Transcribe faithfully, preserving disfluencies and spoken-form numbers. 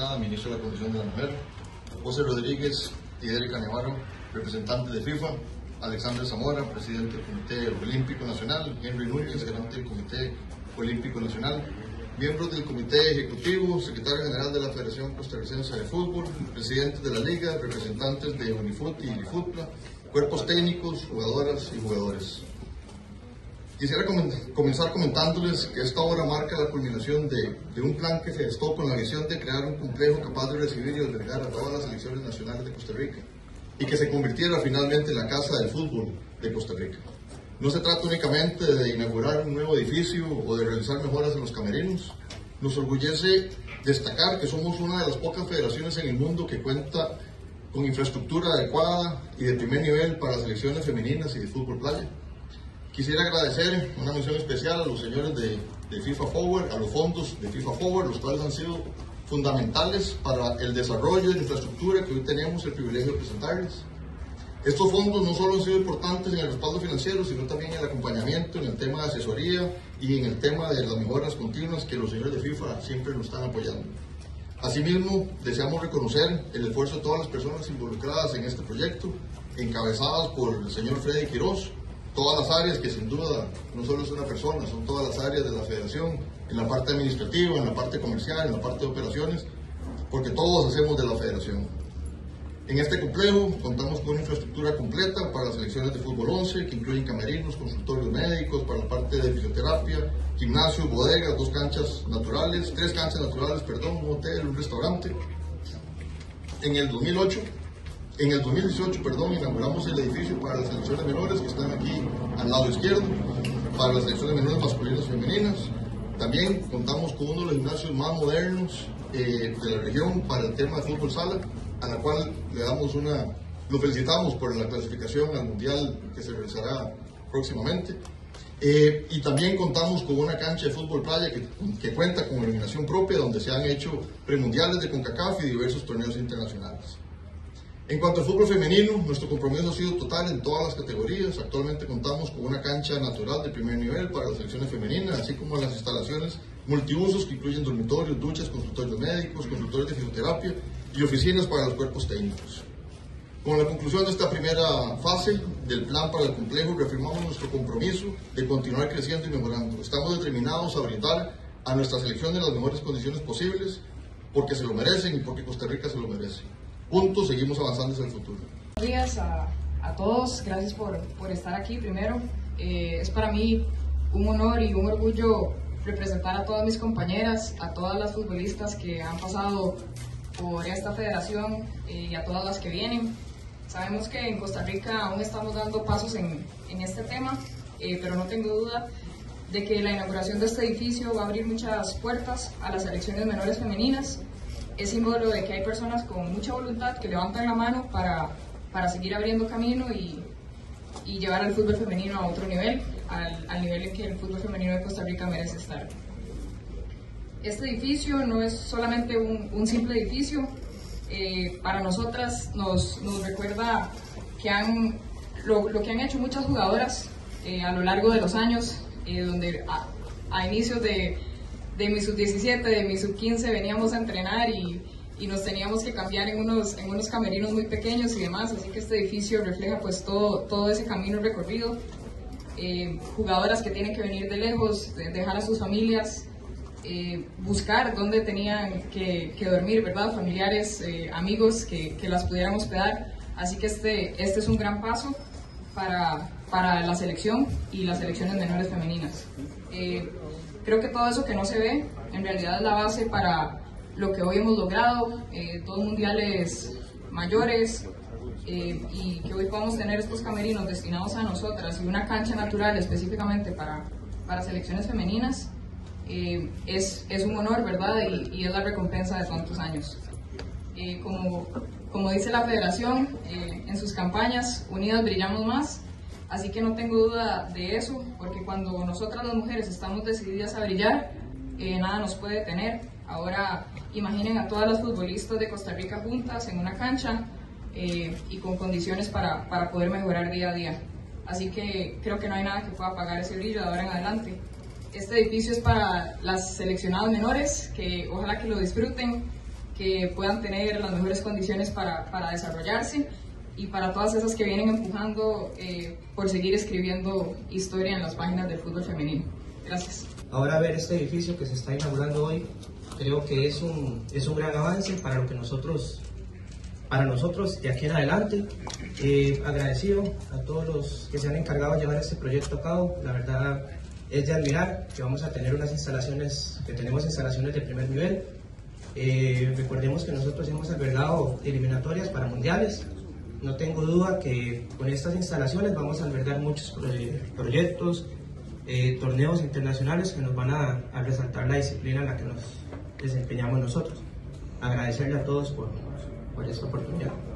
Estrada, ministro de la Condición de la Mujer, José Rodríguez y Erika Navarro, representantes de FIFA, Alexander Zamora, presidente del Comité Olímpico Nacional, Henry Núñez, gerente del Comité Olímpico Nacional, miembros del Comité Ejecutivo, secretario general de la Federación Costarricense de Fútbol, presidentes de la Liga, representantes de Unifut y Ilifutla, cuerpos técnicos, jugadoras y jugadores. Quisiera comenzar comentándoles que esta obra marca la culminación de, de un plan que se gestó con la visión de crear un complejo capaz de recibir y albergar a todas las selecciones nacionales de Costa Rica y que se convirtiera finalmente en la casa del fútbol de Costa Rica. No se trata únicamente de inaugurar un nuevo edificio o de realizar mejoras en los camerinos. Nos orgullece destacar que somos una de las pocas federaciones en el mundo que cuenta con infraestructura adecuada y de primer nivel para selecciones femeninas y de fútbol playa. Quisiera agradecer una mención especial a los señores de, de FIFA Forward, a los fondos de FIFA Forward, los cuales han sido fundamentales para el desarrollo de la infraestructura que hoy tenemos el privilegio de presentarles. Estos fondos no solo han sido importantes en el respaldo financiero, sino también en el acompañamiento, en el tema de asesoría y en el tema de las mejoras continuas que los señores de FIFA siempre nos están apoyando. Asimismo, deseamos reconocer el esfuerzo de todas las personas involucradas en este proyecto, encabezadas por el señor Freddy Quiroz, todas las áreas que sin duda no solo es una persona, son todas las áreas de la federación, en la parte administrativa, en la parte comercial, en la parte de operaciones, porque todos hacemos de la federación. En este complejo contamos con una infraestructura completa para las selecciones de fútbol once, que incluyen camerinos, consultorios médicos, para la parte de fisioterapia, gimnasio, bodegas, dos canchas naturales, tres canchas naturales, perdón, un hotel, un restaurante. En el dos mil ocho, en el dos mil dieciocho, perdón, inauguramos el edificio para las selecciones menores que están aquí al lado izquierdo, para las selecciones menores masculinas y femeninas. También contamos con uno de los gimnasios más modernos eh, de la región para el tema de fútbol sala, a la cual le damos una, lo felicitamos por la clasificación al mundial que se realizará próximamente. Eh, y también contamos con una cancha de fútbol playa que, que cuenta con iluminación propia, donde se han hecho premundiales de CONCACAF y diversos torneos internacionales. En cuanto al fútbol femenino, nuestro compromiso ha sido total en todas las categorías. Actualmente contamos con una cancha natural de primer nivel para las selecciones femeninas, así como las instalaciones multiusos que incluyen dormitorios, duchas, consultorios médicos, consultorios de fisioterapia y oficinas para los cuerpos técnicos. Con la conclusión de esta primera fase del plan para el complejo, reafirmamos nuestro compromiso de continuar creciendo y mejorando. Estamos determinados a brindar a nuestra selección las mejores condiciones posibles, porque se lo merecen y porque Costa Rica se lo merece. Juntos seguimos avanzando hacia el futuro. Buenos días a, a todos, gracias por, por estar aquí primero. Eh, es para mí un honor y un orgullo representar a todas mis compañeras, a todas las futbolistas que han pasado por esta federación eh, y a todas las que vienen. Sabemos que en Costa Rica aún estamos dando pasos en, en este tema, eh, pero no tengo duda de que la inauguración de este edificio va a abrir muchas puertas a las selecciones menores femeninas. Es símbolo de que hay personas con mucha voluntad que levantan la mano para, para seguir abriendo camino y, y llevar al fútbol femenino a otro nivel, al, al nivel en que el fútbol femenino de Costa Rica merece estar. Este edificio no es solamente un, un simple edificio, eh, para nosotras nos, nos recuerda que han, lo, lo que han hecho muchas jugadoras eh, a lo largo de los años, eh, donde a, a inicios de de mi sub diecisiete, de mi sub quince veníamos a entrenar y, y nos teníamos que cambiar en unos, en unos camerinos muy pequeños y demás, así que este edificio refleja pues todo, todo ese camino recorrido. Eh, jugadoras que tienen que venir de lejos, de dejar a sus familias, eh, buscar dónde tenían que, que dormir, ¿verdad? Familiares, eh, amigos que, que las pudieran hospedar, así que este, este es un gran paso para, para la selección y las selecciones menores femeninas. Eh, Creo que todo eso que no se ve, en realidad es la base para lo que hoy hemos logrado, eh, dos mundiales mayores, eh, y que hoy podamos tener estos camerinos destinados a nosotras y una cancha natural específicamente para, para selecciones femeninas, eh, es, es un honor, ¿verdad? Y, y es la recompensa de tantos años. Eh, como, como dice la federación eh, en sus campañas, unidas brillamos más. Así que no tengo duda de eso, porque cuando nosotras las mujeres estamos decididas a brillar, eh, nada nos puede detener. Ahora imaginen a todas las futbolistas de Costa Rica juntas en una cancha eh, y con condiciones para, para poder mejorar día a día. Así que creo que no hay nada que pueda apagar ese brillo de ahora en adelante. Este edificio es para las seleccionadas menores, que ojalá que lo disfruten, que puedan tener las mejores condiciones para, para desarrollarse, y para todas esas que vienen empujando eh, por seguir escribiendo historia en las páginas del fútbol femenino. Gracias. Ahora ver este edificio que se está inaugurando hoy, creo que es un, es un gran avance para lo que nosotros, para nosotros de aquí en adelante. Eh, agradecido a todos los que se han encargado de llevar este proyecto a cabo. La verdad es de admirar que vamos a tener unas instalaciones, que tenemos instalaciones de primer nivel. Eh, recordemos que nosotros hemos albergado eliminatorias para mundiales. No tengo duda que con estas instalaciones vamos a albergar muchos eh, proyectos, eh, torneos internacionales que nos van a, a resaltar la disciplina en la que nos desempeñamos nosotros. Agradecerle a todos por, por esta oportunidad.